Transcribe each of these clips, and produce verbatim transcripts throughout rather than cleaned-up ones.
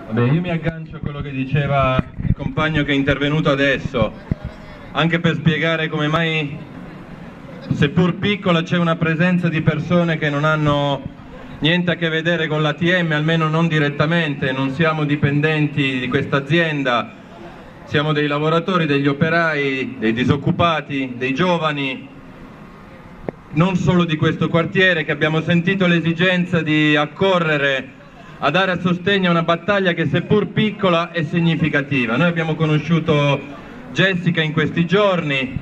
Vabbè, io mi aggancio a quello che diceva il compagno che è intervenuto adesso, anche per spiegare come mai, seppur piccola, c'è una presenza di persone che non hanno niente a che vedere con l'A T M, almeno non direttamente. Non siamo dipendenti di questa azienda, siamo dei lavoratori, degli operai, dei disoccupati, dei giovani, non solo di questo quartiere, che abbiamo sentito l'esigenza di accorrere a dare a sostegno a una battaglia che, seppur piccola, è significativa. Noi abbiamo conosciuto Jessica in questi giorni,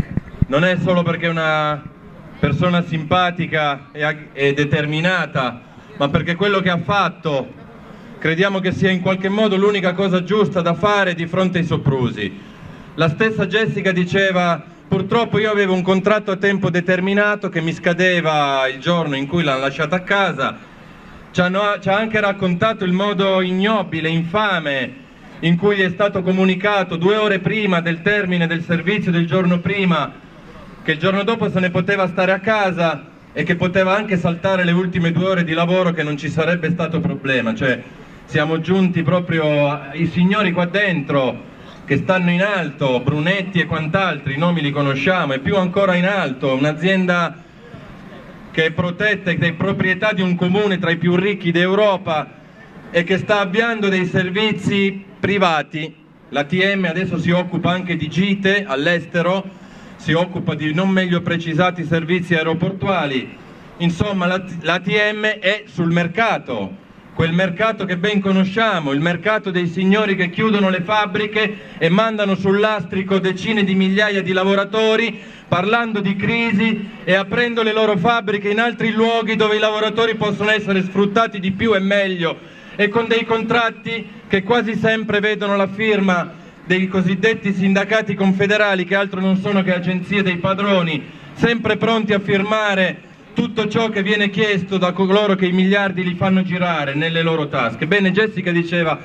non è solo perché è una persona simpatica e determinata, ma perché quello che ha fatto crediamo che sia in qualche modo l'unica cosa giusta da fare di fronte ai soprusi. La stessa Jessica diceva: purtroppo io avevo un contratto a tempo determinato che mi scadeva il giorno in cui l'hanno lasciata a casa. Ci, hanno, ci ha anche raccontato il modo ignobile, infame, in cui gli è stato comunicato due ore prima del termine del servizio del giorno prima che il giorno dopo se ne poteva stare a casa e che poteva anche saltare le ultime due ore di lavoro, che non ci sarebbe stato problema. Cioè, siamo giunti proprio ai signori qua dentro che stanno in alto, Brunetti e quant'altri, i nomi li conosciamo, e più ancora in alto, un'azienda che è protetta ed è proprietà di un comune tra i più ricchi d'Europa e che sta avviando dei servizi privati. L'A T M adesso si occupa anche di gite all'estero, si occupa di non meglio precisati servizi aeroportuali. Insomma, l'A T M è sul mercato, quel mercato che ben conosciamo, il mercato dei signori che chiudono le fabbriche e mandano sul lastrico decine di migliaia di lavoratori, parlando di crisi e aprendo le loro fabbriche in altri luoghi dove i lavoratori possono essere sfruttati di più e meglio, e con dei contratti che quasi sempre vedono la firma dei cosiddetti sindacati confederali, che altro non sono che agenzie dei padroni, sempre pronti a firmare tutto ciò che viene chiesto da coloro che i miliardi li fanno girare nelle loro tasche. Bene, Jessica diceva: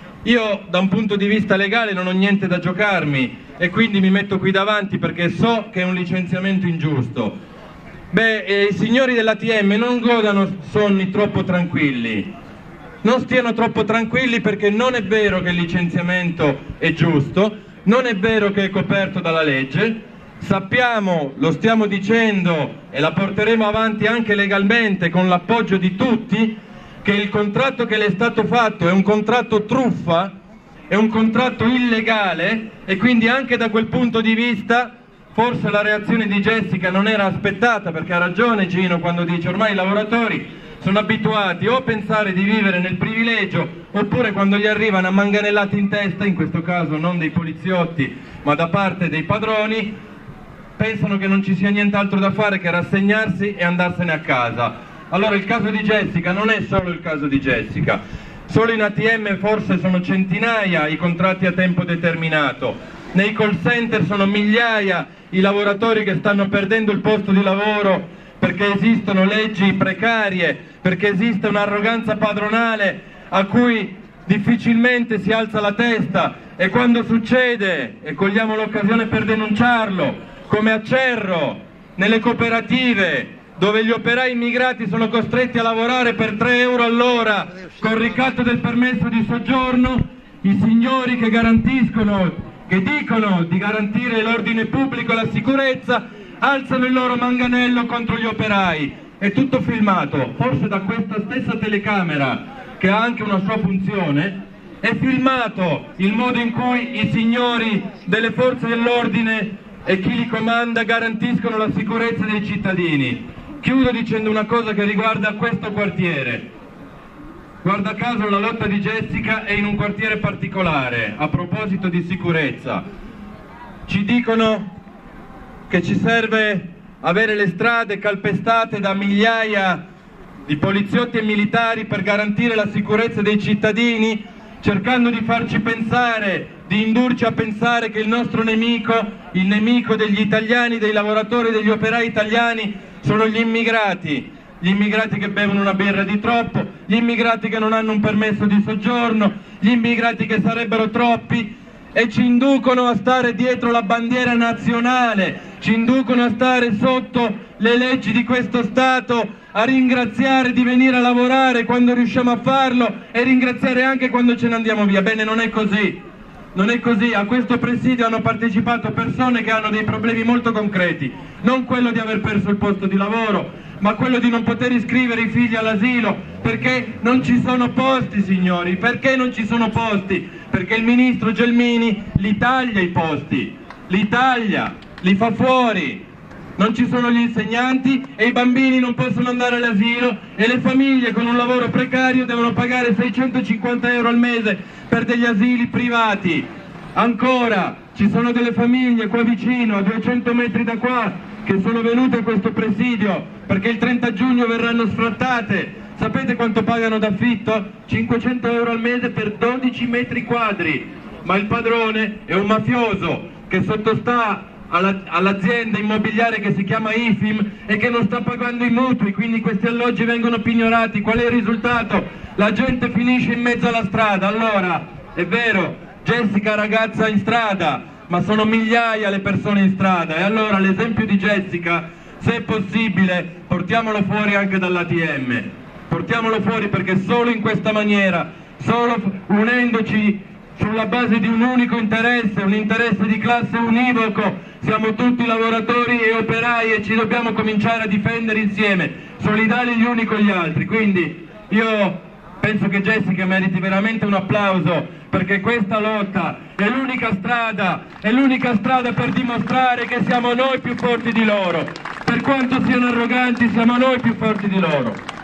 io da un punto di vista legale non ho niente da giocarmi e quindi mi metto qui davanti perché so che è un licenziamento ingiusto. Beh, eh, i signori dell'A T M non godano sonni troppo tranquilli, non stiano troppo tranquilli, perché non è vero che il licenziamento è giusto, non è vero che è coperto dalla legge. Sappiamo, lo stiamo dicendo e la porteremo avanti anche legalmente con l'appoggio di tutti, che il contratto che le è stato fatto è un contratto truffa, è un contratto illegale, e quindi anche da quel punto di vista forse la reazione di Jessica non era aspettata, perché ha ragione Gino quando dice: ormai i lavoratori sono abituati o a pensare di vivere nel privilegio, oppure quando gli arrivano a manganellate in testa, in questo caso non dei poliziotti ma da parte dei padroni, pensano che non ci sia nient'altro da fare che rassegnarsi e andarsene a casa. Allora il caso di Jessica non è solo il caso di Jessica. Solo in A T M forse sono centinaia i contratti a tempo determinato, nei call center sono migliaia i lavoratori che stanno perdendo il posto di lavoro perché esistono leggi precarie, perché esiste un'arroganza padronale a cui difficilmente si alza la testa, e quando succede, e cogliamo l'occasione per denunciarlo, come a Cerro, nelle cooperative, dove gli operai immigrati sono costretti a lavorare per tre euro all'ora col ricatto del permesso di soggiorno, i signori che garantiscono, che dicono di garantire l'ordine pubblico e la sicurezza, alzano il loro manganello contro gli operai. È tutto filmato, forse da questa stessa telecamera, che ha anche una sua funzione. È filmato il modo in cui i signori delle forze dell'ordine e chi li comanda garantiscono la sicurezza dei cittadini. Chiudo dicendo una cosa che riguarda questo quartiere. Guarda caso la lotta di Jessica è in un quartiere particolare, a proposito di sicurezza. Ci dicono che ci serve avere le strade calpestate da migliaia di poliziotti e militari per garantire la sicurezza dei cittadini, cercando di farci pensare, di indurci a pensare che il nostro nemico, il nemico degli italiani, dei lavoratori, degli operai italiani, sono gli immigrati. Gli immigrati che bevono una birra di troppo, gli immigrati che non hanno un permesso di soggiorno, gli immigrati che sarebbero troppi, e ci inducono a stare dietro la bandiera nazionale, ci inducono a stare sotto le leggi di questo Stato, a ringraziare di venire a lavorare quando riusciamo a farlo e ringraziare anche quando ce ne andiamo via. Bene, non è così. Non è così. A questo presidio hanno partecipato persone che hanno dei problemi molto concreti, non quello di aver perso il posto di lavoro, ma quello di non poter iscrivere i figli all'asilo, perché non ci sono posti, signori. Perché non ci sono posti? Perché il ministro Gelmini li taglia i posti, li taglia, li fa fuori. Non ci sono gli insegnanti e i bambini non possono andare all'asilo e le famiglie con un lavoro precario devono pagare seicentocinquanta euro al mese per degli asili privati. Ancora, ci sono delle famiglie qua vicino, a duecento metri da qua, che sono venute a questo presidio perché il trenta giugno verranno sfrattate. Sapete quanto pagano d'affitto? cinquecento euro al mese per dodici metri quadri. Ma il padrone è un mafioso che sottostà all'azienda immobiliare che si chiama I F I M e che non sta pagando i mutui, quindi questi alloggi vengono pignorati. Qual è il risultato? La gente finisce in mezzo alla strada. Allora, è vero, Jessica ragazza in strada, ma sono migliaia le persone in strada, e allora l'esempio di Jessica, se è possibile, portiamolo fuori anche dall'A T M, portiamolo fuori, perché solo in questa maniera, solo unendoci sulla base di un unico interesse, un interesse di classe univoco, siamo tutti lavoratori e operai e ci dobbiamo cominciare a difendere insieme, solidali gli uni con gli altri. Quindi io penso che Jessica meriti veramente un applauso, perché questa lotta è l'unica strada, è l'unica strada per dimostrare che siamo noi più forti di loro. Per quanto siano arroganti, siamo noi più forti di loro.